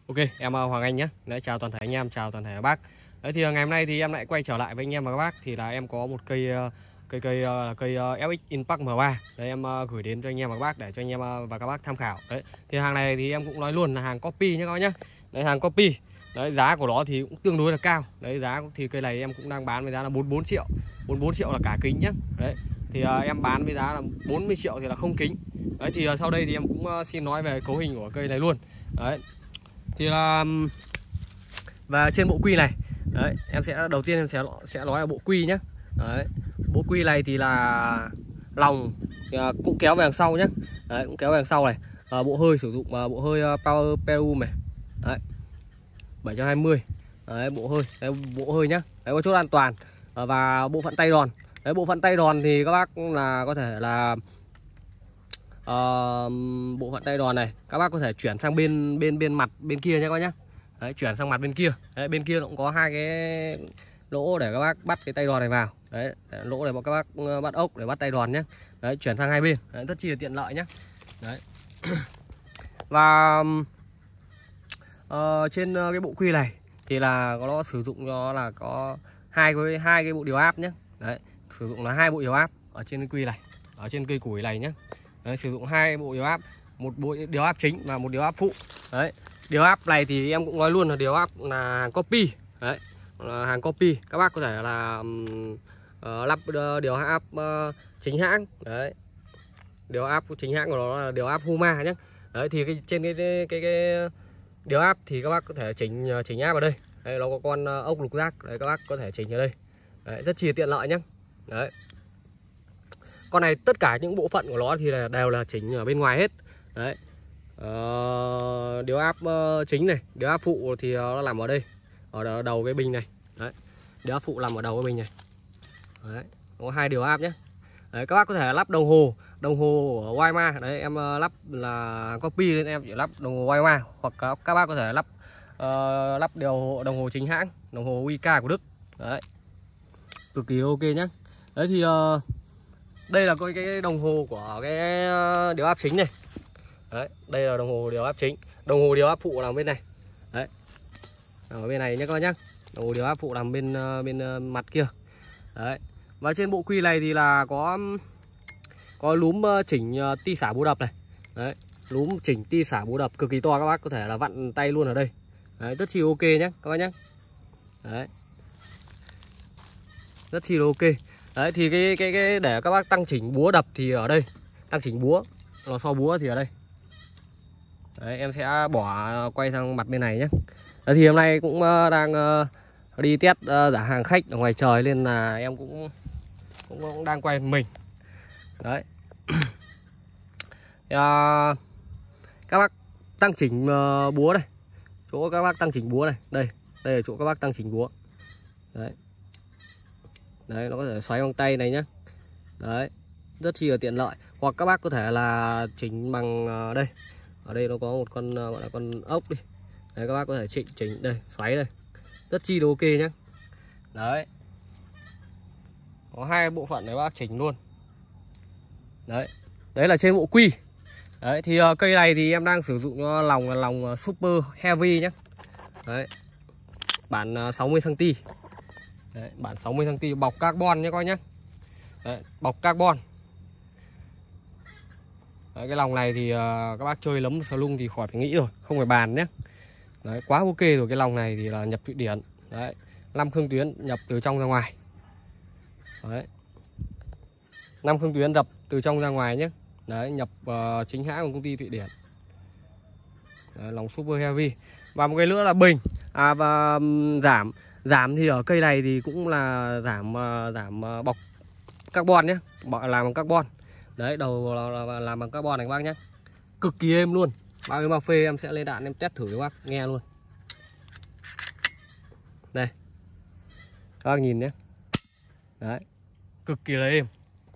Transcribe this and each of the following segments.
Ok, em Hoàng Anh nhé. Đấy, chào toàn thể anh em, chào toàn thể các bác. Đấy thì ngày hôm nay thì em lại quay trở lại với anh em và các bác. Thì là em có một cây FX Impact M3. Đấy em gửi đến cho anh em và các bác để cho anh em và các bác tham khảo. Đấy. Thì hàng này thì em cũng nói luôn là hàng copy nhé các bác nhé. Đấy, hàng copy. Đấy, giá của nó thì cũng tương đối là cao. Đấy, giá thì cây này em cũng đang bán với giá là 44 triệu. 44 triệu là cả kính nhé. Đấy. Thì em bán với giá là 40 triệu thì là không kính. Đấy thì sau đây thì em cũng xin nói về cấu hình của cây này luôn. Đấy. Thì là và trên bộ quy này, đấy, em sẽ đầu tiên em sẽ nói là bộ quy nhé. Đấy, bộ quy này thì là lòng thì cũng kéo về đằng sau nhé. Đấy, cũng kéo về đằng sau này. Bộ hơi sử dụng bộ hơi Power Peru này. Đấy, 720. Đấy, bộ hơi, đấy, bộ hơi nhá. Đấy, có chốt an toàn. Và bộ phận tay đòn. Đấy, bộ phận tay đòn thì các bác là có thể là bộ phận tay đòn này các bác có thể chuyển sang bên mặt bên kia nhé các bác nhé. Đấy, chuyển sang mặt bên kia. Đấy, bên kia cũng có hai cái lỗ để các bác bắt cái tay đòn này vào. Đấy, lỗ để các bác bắt ốc để bắt tay đòn nhé. Đấy, chuyển sang hai bên. Đấy, rất chi là tiện lợi nhé. Đấy. Và trên cái bộ quy này thì là nó sử dụng nó là có hai cái bộ điều áp nhé. Đấy, sử dụng là hai bộ điều áp ở trên cái quy này, ở trên cây củi này nhé. Đấy, sử dụng hai bộ điều áp, một bộ điều áp chính và một điều áp phụ. Đấy, điều áp này thì em cũng nói luôn là điều áp là hàng copy. Đấy, là hàng copy. Các bác có thể là lắp điều áp chính hãng. Đấy, điều áp chính hãng của nó là điều áp Huma nhé. Đấy thì trên cái điều áp thì các bác có thể chỉnh áp vào đây. Đây nó có con ốc lục giác. Đấy, các bác có thể chỉnh ở đây. Đấy, rất chi tiện lợi nhé. Đấy. Con này tất cả những bộ phận của nó thì đều là chỉnh ở bên ngoài hết. Đấy. Điều áp chính này, điều áp phụ thì nó nằm ở đây, ở đầu cái bình này. Đấy. Điều áp phụ nằm ở đầu cái bình này. Đấy. Có hai điều áp nhé. Đấy, các bác có thể lắp đồng hồ ở Weimar. Đấy, em lắp là copy nên em chỉ lắp đồng hồ Weimar, hoặc các bác có thể lắp đồng hồ chính hãng, đồng hồ Wika của Đức. Đấy, cực kỳ ok nhé. Đấy thì đây là cái đồng hồ của cái điều áp chính này. Đấy, đây là đồng hồ điều áp chính. Đồng hồ điều áp phụ nằm bên này. Đấy, ở bên này nhé các bác nhé. Đồng hồ điều áp phụ nằm bên mặt kia. Đấy. Và trên bộ quy này thì là có núm chỉnh ti xả búa đập này. Đấy, núm chỉnh ti xả búa đập cực kỳ to, các bác có thể là vặn tay luôn ở đây. Đấy, rất chi ok nhé các bác nhé. Đấy, rất chi là ok. Đấy thì cái để các bác tăng chỉnh búa đập thì ở đây, tăng chỉnh búa, lò xo búa thì ở đây. Đấy, em sẽ quay sang mặt bên này nhé. Đấy, thì hôm nay cũng đang đi test giả hàng khách ở ngoài trời nên là em cũng đang quay mình. Đấy. Các bác tăng chỉnh búa này, chỗ các bác tăng chỉnh búa này, đây là chỗ các bác tăng chỉnh búa. Đấy, đấy, nó có thể xoáy bằng tay này nhé. Đấy, rất chi là tiện lợi. Hoặc các bác có thể là chỉnh bằng đây, ở đây nó có một con gọi là con ốc đi. Đấy, các bác có thể chỉnh đây, xoáy đây, rất chi là ok nhé. Đấy, có hai bộ phận để các bác chỉnh luôn. Đấy, đấy là trên bộ quy. Đấy thì cây này thì em đang sử dụng lòng là lòng super heavy nhé. Đấy, bản 60 cm. Đấy, bản 60 cm bọc carbon nhé coi nhé. Đấy, bọc carbon. Đấy, cái lòng này thì các bác chơi lấm sờ lung thì khỏi phải nghĩ rồi, không phải bàn nhé. Đấy, quá ok rồi. Cái lòng này thì là nhập Thụy Điển. Đấy, 5 khương tuyến nhập từ trong ra ngoài. Đấy, 5 khương tuyến nhập từ trong ra ngoài nhé. Đấy, nhập chính hãng của công ty Thụy Điển. Đấy, lòng super heavy. Và một cái nữa là bình. Và giảm thì ở cây này thì cũng là giảm bọc carbon nhé, làm bằng carbon. Đấy, đầu là làm bằng carbon này các bác nhé, cực kỳ êm luôn. Bao nhiêu mà phê em sẽ lên đạn em test thử cho các bác nghe luôn. Đây, các bác nhìn nhé. Đấy, cực kỳ là êm.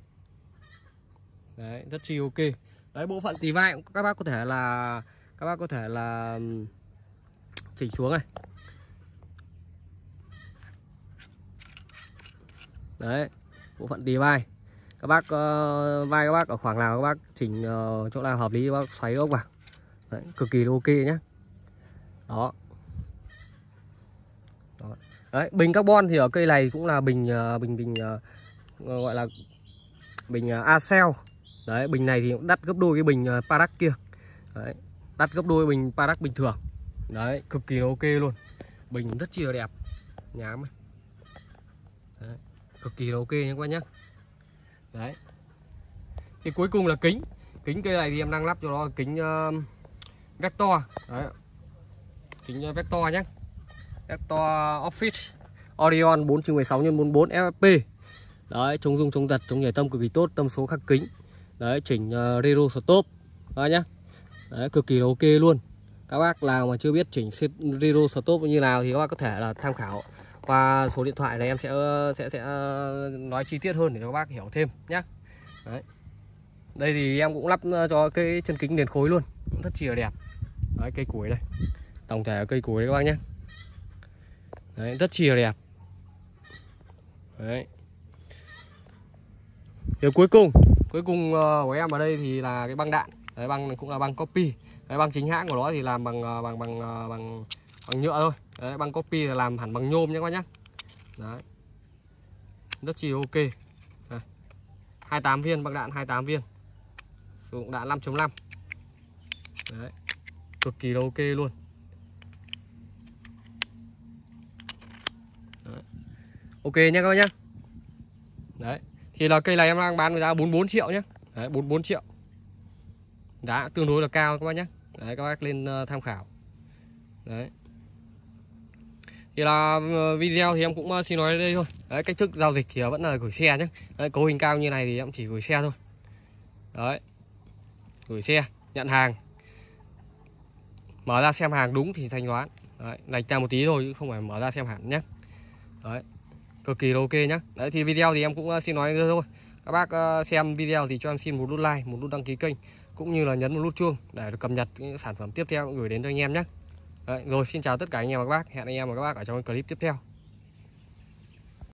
Đấy, rất chi ok. Đấy, bộ phận tì vai các bác có thể là chỉnh xuống này. Đấy, bộ phận tì vai các bác vai các bác ở khoảng nào các bác chỉnh chỗ nào hợp lý các bác xoáy ốc vào. Đấy, cực kỳ ok nhé. Đó. Đó. Đấy, bình carbon thì ở cây này cũng là bình gọi là bình Acel. Đấy, bình này thì cũng đắt gấp đôi cái bình Parac kia. Đấy, đắt gấp đôi bình Parac bình thường. Đấy, cực kỳ ok luôn. Bình rất chi là đẹp. Nhám. Đấy, cực kỳ ok nha các bác nhé. Đấy. Thì cuối cùng là kính. Kính cây này thì em đang lắp cho nó kính Vector. Đấy. Kính Vector nhé. Vector Office Orion 4/16x44 FFP. Đấy, chống rung chống giật, chống nhảy tâm cực kỳ tốt, tâm số khắc kính. Đấy, chỉnh Rero Stop. Đó nhá. Đấy, cực kỳ ok luôn. Các bác nào mà chưa biết chỉnh Rero Stop như nào thì các bác có thể là tham khảo qua số điện thoại này, em sẽ nói chi tiết hơn để cho các bác hiểu thêm nhé. Đấy. Đây thì em cũng lắp cho cái chân kính liền khối luôn, cũng rất chi là đẹp. Đấy, cây củi đây, tổng thể cây củi các bác nhé. Đấy, rất chi là đẹp. Đấy. Điều cuối cùng của em ở đây thì là cái băng đạn. Đấy, băng cũng là băng copy. Đấy, băng chính hãng của nó thì làm bằng nhựa thôi. Đấy, băng copy là làm hẳn bằng nhôm nhé các bác nhé. Đấy, rất chi ok. Đấy. 28 viên, băng đạn 28 viên, sử dụng đạn 5.5. Đấy, cực kỳ ok luôn. Đấy. Ok nhé các bác nhé. Đấy, thì là cây này em đang bán với giá 44 triệu nhé. Đấy, 44 triệu. Giá tương đối là cao các bác nhé. Đấy, các bác lên tham khảo. Đấy. Thì là video thì em cũng xin nói đến đây thôi. Đấy, cách thức giao dịch thì vẫn là gửi xe nhé. Đấy, cấu hình cao như này thì em chỉ gửi xe thôi. Đấy, gửi xe, nhận hàng, mở ra xem hàng đúng thì thanh toán. Đấy, lệch ra một tí thôi chứ không phải mở ra xem hẳn nhé. Đấy, cực kỳ ok nhé. Đấy, thì video thì em cũng xin nói đến đây thôi. Các bác xem video thì cho em xin một nút like, một nút đăng ký kênh, cũng như là nhấn một nút chuông để được cập nhật những sản phẩm tiếp theo gửi đến cho anh em nhé. Đấy, rồi xin chào tất cả anh em và các bác. Hẹn anh em và các bác ở trong clip tiếp theo.